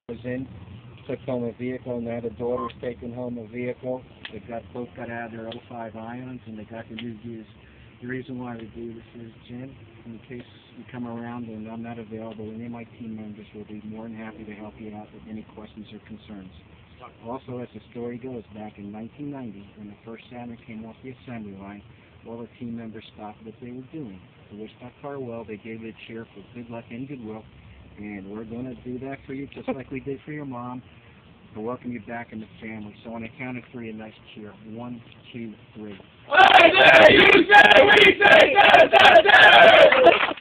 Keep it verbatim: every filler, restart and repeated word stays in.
was in, took home a vehicle, and now the daughter's taking home a vehicle. They got both got out of their oh five Ions, and they got the new gears. The reason why we do this is, Jim, in case you come around and I'm not available, any of my team members will be more than happy to help you out with any questions or concerns. Also, as the story goes, back in nineteen ninety, when the first Saturn came off the assembly line, all the team members stopped what they were doing. To wish that car well, they gave it a cheer for good luck and goodwill. And we're going to do that for you just like we did for your mom to welcome you back in the family. So on the count of three, a nice cheer. One, two, three. I say, you say, we say, da, da, da!